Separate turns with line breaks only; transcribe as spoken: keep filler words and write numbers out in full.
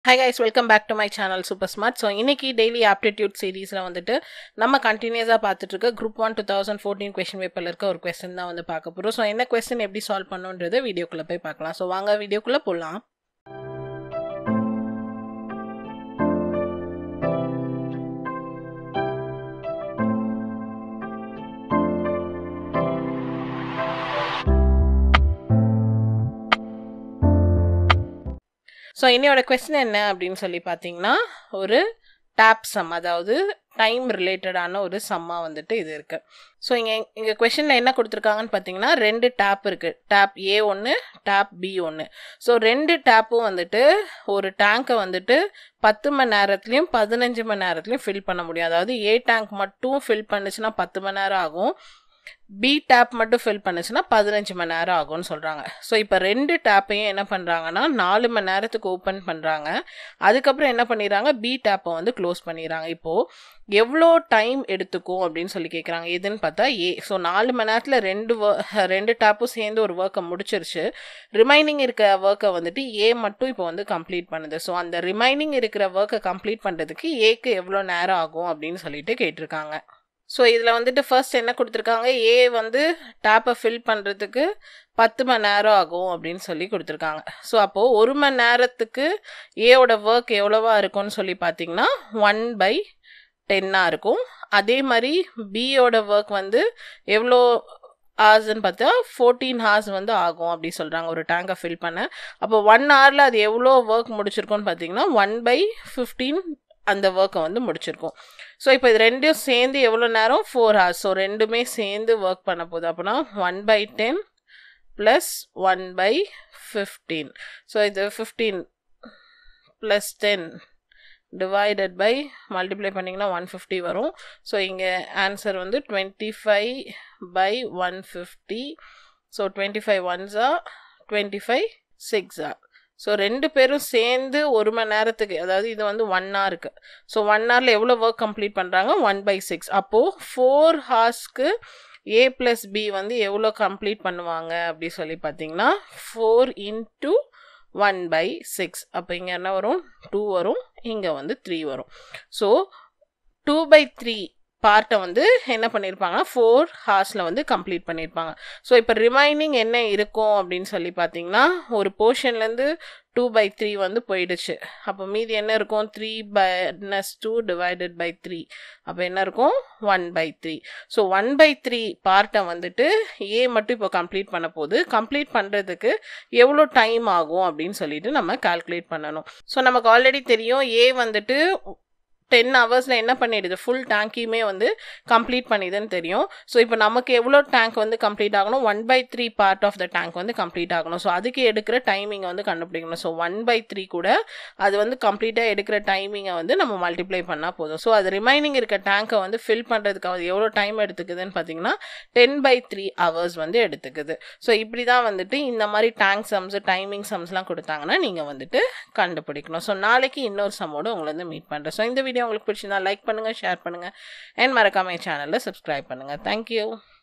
Hi guys, welcome back to my channel Super Smart. So இன்னைக்கு daily aptitude seriesல வந்துட்டு நம்ம கண்டினியூஸா பார்த்துட்டு இருக்க group one twenty fourteen question paperல இருக்க ஒரு question தான் வந்து பார்க்க போறோம். So என்ன question எப்படி சால்வ் பண்ணனும்ன்றதை வீடியோக்குள்ள போய் பார்க்கலாம். So வாங்க வீடியோக்குள்ள போலாம். So இன்னையோட question என்ன அப்படின்னு சொல்லி பார்த்தீங்கன்னா ஒரு டேப் சம், அதாவது டைம் ரிலேட்டடான ஒரு சம்மா வந்துட்டு இது இருக்கு. ஸோ இங்கே இங்கே கொஷனில் என்ன கொடுத்துருக்காங்கன்னு பார்த்தீங்கன்னா ரெண்டு டேப் இருக்குது. டேப் ஏ ஒன்று, டேப் பி ஒன்று. ஸோ ரெண்டு டேப்பும் வந்துட்டு ஒரு டேங்கை வந்துட்டு பத்து மணி நேரத்துலையும் பதினஞ்சு மணி நேரத்துலையும் ஃபில் பண்ண முடியும். அதாவது ஏ டேங்க் மட்டும் ஃபில் பண்ணுச்சுன்னா பத்து மணி நேரம் ஆகும், பி டேப் மட்டும் ஃபில் பண்ணுச்சுன்னா பதினஞ்சு மணி நேரம் ஆகும்னு சொல்கிறாங்க. ஸோ இப்போ ரெண்டு டேப்பையும் என்ன பண்ணுறாங்கன்னா நாலு மணி நேரத்துக்கு ஓப்பன் பண்ணுறாங்க. அதுக்கப்புறம் என்ன பண்ணிடுறாங்க, பி டேப்பை வந்து க்ளோஸ் பண்ணிடுறாங்க. இப்போது எவ்வளோ டைம் எடுத்துக்கும் அப்படின்னு சொல்லி கேட்குறாங்க. எதுன்னு பார்த்தா ஏ. ஸோ நாலு மணி நேரத்தில் ரெண்டு ரெண்டு டேப்பும் சேர்ந்து ஒரு ஒர்க்கை முடிச்சிருச்சு. ரிமைனிங் இருக்க ஒர்க்கை வந்துட்டு ஏ மட்டும் இப்போ வந்து கம்ப்ளீட் பண்ணுது. ஸோ அந்த ரிமைனிங் இருக்கிற ஒர்க்கை கம்ப்ளீட் பண்ணுறதுக்கு ஏக்கு எவ்வளோ நேரம் ஆகும் அப்படின்னு சொல்லிட்டு கேட்டிருக்காங்க. ஸோ இதில் வந்துட்டு ஃபர்ஸ்ட் என்ன கொடுத்துருக்காங்க, ஏ வந்து டேப்பை ஃபில் பண்ணுறதுக்கு பத்து மணி நேரம் ஆகும் அப்படின்னு சொல்லி கொடுத்துருக்காங்க. ஸோ அப்போது ஒரு மணி நேரத்துக்கு ஏவோட ஒர்க் எவ்வளோவா இருக்கும்னு சொல்லி பார்த்தீங்கன்னா ஒன் பை டென்னாக இருக்கும். அதே மாதிரி பியோட ஒர்க் வந்து எவ்வளோ ஹார்ஸ்ன்னு பார்த்தா ஃபோர்டீன் ஹார்ஸ் வந்து ஆகும் அப்படி சொல்கிறாங்க ஒரு டேங்கை ஃபில் பண்ண. அப்போ ஒன் ஹவரில் அது எவ்வளோ ஒர்க் முடிச்சிருக்கோன்னு பார்த்தீங்கன்னா ஒன் பை ஃபிஃப்டீன் அந்த ஒர்க்கை வந்து முடிச்சிருக்கோம். ஸோ இப்போ இது ரெண்டும் சேர்ந்து எவ்வளோ நேரம், ஃபோர் ஹவர்ஸ். ஸோ ரெண்டுமே சேர்ந்து ஒர்க் பண்ண போகுது. அப்படின்னா one by ten plus one by fifteen. So இது fifteen plus ten divided by multiply பண்ணிங்கன்னா ஒன் ஃபிஃப்டி வரும். ஸோ இங்கே ஆன்சர் வந்து twenty five by one fifty. So twenty five ஒன்ஸா டுவெண்ட்டி ஃபைவ் சிக்ஸா. ஸோ ரெண்டு பேரும் சேர்ந்து ஒரு மணி நேரத்துக்கு, அதாவது இது வந்து ஒன் ஹவருக்கு. ஸோ ஒன் ஹவரில் எவ்வளோ ஒர்க் கம்ப்ளீட் பண்ணுறாங்க, ஒன் பை சிக்ஸ். அப்போது ஃபோர் ஹார்ஸ்க்கு ஏ ப்ளஸ் பி வந்து எவ்வளோ கம்ப்ளீட் பண்ணுவாங்க அப்படி சொல்லி பார்த்தீங்கன்னா four into one by six. அப்போ இங்கே என்ன வரும், டூ வரும், இங்கே வந்து த்ரீ வரும். ஸோ டூ பை த்ரீ பார்ட்டை வந்து என்ன பண்ணியிருப்பாங்கன்னா ஃபோர் ஹார்ஸில் வந்து கம்ப்ளீட் பண்ணியிருப்பாங்க. ஸோ இப்போ ரிமைனிங் என்ன இருக்கும் அப்படின்னு சொல்லி பார்த்தீங்கன்னா ஒரு போர்ஷன்லேருந்து டூ பை த்ரீ வந்து போயிடுச்சு. அப்போ மீதி என்ன இருக்கும், three minus two divided by three. அப்போ என்ன இருக்கும், one by three. So one by three பார்ட்டை வந்துட்டு ஏ மட்டும் இப்போ கம்ப்ளீட் பண்ண போது கம்ப்ளீட் பண்ணுறதுக்கு எவ்வளோ டைம் ஆகும் அப்படின்னு சொல்லிட்டு நம்ம கால்குலேட் பண்ணணும். ஸோ நமக்கு ஆல்ரெடி தெரியும் ஏ வந்துட்டு டென் ஹவர்ஸில் என்ன பண்ணிடுது, ஃபுல் டேங்கையுமே வந்து கம்ப்ளீட் பண்ணிடுதுன்னு தெரியும். ஸோ இப்போ நமக்கு எவ்வளோ டேங்க் வந்து கம்ப்ளீட் ஆகணும், one by three part of the tank வந்து கம்ப்ளீட் ஆகணும். ஸோ அதுக்கு எடுக்கிற டைமிங்கை வந்து கண்டுபிடிக்கணும். ஸோ ஒன் பை த்ரீ கூட அது வந்து கம்ப்ளீட்டாக எடுக்கிற டைமிங்கை வந்து நம்ம மல்டிப்ளை பண்ணால் போதும். ஸோ அது ரிமைனிங் இருக்க டேங்கை வந்து ஃபில் பண்ணுறதுக்கு அது எவ்வளோ டைம் எடுத்துக்குதுன்னு பார்த்தீங்கன்னா டென் பை த்ரீ ஹவர்ஸ் வந்து எடுத்துக்குது. ஸோ இப்படி தான் வந்துட்டு இந்த மாதிரி டேங்க் சம்ஸ், டைமிங் சம்ஸ்லாம் கொடுத்தாங்கன்னா நீங்கள் வந்துட்டு கண்டுபிடிக்கணும். ஸோ நாளைக்கு இன்னொரு சம்மோடு உங்களை வந்து மீட் பண்ணுறேன். ஸோ இந்த வீடியோ உங்களுக்கு பிடிச்சிருந்தா லைக் பண்ணுங்கள், ஷேர் பண்ணுங்கள், அண்ட் மறக்காம சேனலில் சப்ஸ்கிரைப் பண்ணுங்கள். தேங்க்யூ.